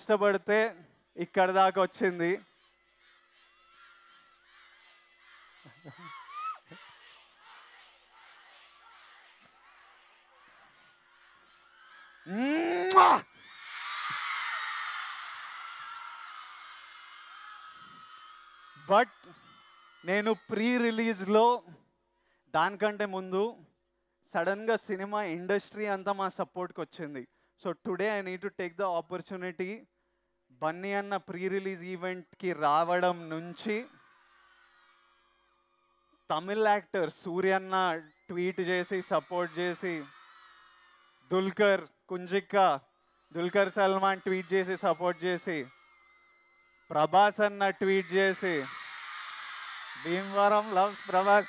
కష్టపడితే ఇక్కడ దాకా వచ్చింది. బట్ నేను ప్రీ రిలీజ్లో దానికంటే ముందు సడన్గా సినిమా ఇండస్ట్రీ అంతా మా సపోర్ట్కి వచ్చింది. So today I need to take the opportunity. Bunny అన్న ప్రీ రిలీజ్ ఈవెంట్కి రావడం నుంచి తమిళ్ యాక్టర్ సూర్యన్న ట్వీట్ చేసి సపోర్ట్ చేసి, దుల్కర్ సల్మాన్ ట్వీట్ చేసి సపోర్ట్ చేసి, ప్రభాస్ అన్న ట్వీట్ చేసి, భీమవరం లవ్స్ ప్రభాస్,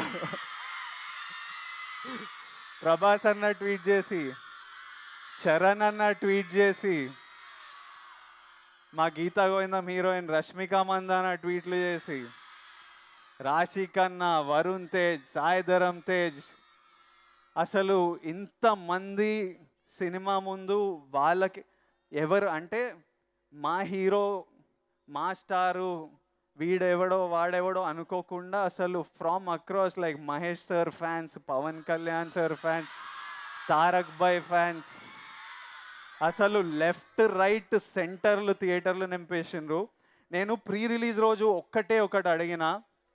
ప్రభాస్ అన్న ట్వీట్ చేసి, చరణ్ అన్న ట్వీట్ చేసి, మా గీతా గోవిందం హీరోయిన్ రష్మిక మందాన ట్వీట్లు చేసి, రాశి ఖన్నా, వరుణ్ తేజ్, సాయిధరం తేజ్, అసలు ఇంతమంది సినిమా ముందు వాళ్ళకి ఎవరు అంటే మా హీరో, మా స్టారు, వీడెవడో వాడెవడో అనుకోకుండా అసలు from across like Mahesh sir fans, Pawan Kalyan sir fans, Tarak భాయ్ ఫ్యాన్స్, అసలు లెఫ్ట్ రైట్ సెంటర్లు థియేటర్లు నింపేసిండ్రు. నేను ప్రీ రిలీజ్ రోజు ఒకటి అడిగిన,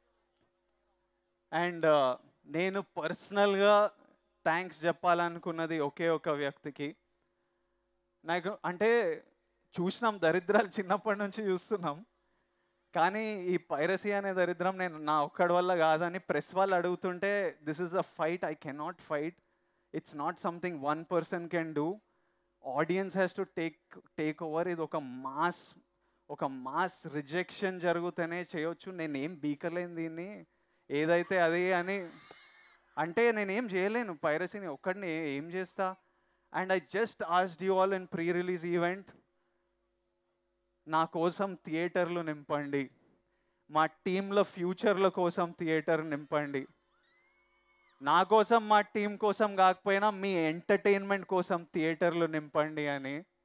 అండ్ నేను పర్సనల్గా థ్యాంక్స్ చెప్పాలనుకున్నది ఒకే ఒక వ్యక్తికి. నాకు అంటే చూసినాం దరిద్రాలు చిన్నప్పటి నుంచి చూస్తున్నాం, కానీ ఈ పైరసీ అనే దరిద్రం నేను నా ఒక్కడి వల్ల కాదని ప్రెస్ వాళ్ళు అడుగుతుంటే, this is a fight I cannot fight, it's not something one person can do, audience has to take over. ఇది ఒక మాస్ రిజెక్షన్ జరుగుతూనే చేయొచ్చు. నేనేం బీకలేను దీన్ని, ఏదైతే అది అని అంటే నేనేం చేయలేను, పైరసీని ఒక్కడిని ఏం చేస్తా. And I just asked you all in pre release event, నా కోసం థియేటర్లు నింపండి, మా టీంల ఫ్యూచర్ల కోసం థియేటర్ నింపండి, నా కోసం మా టీం కోసం కాకపోయినా మీ ఎంటర్టైన్మెంట్ కోసం థియేటర్లు నింపండి అని.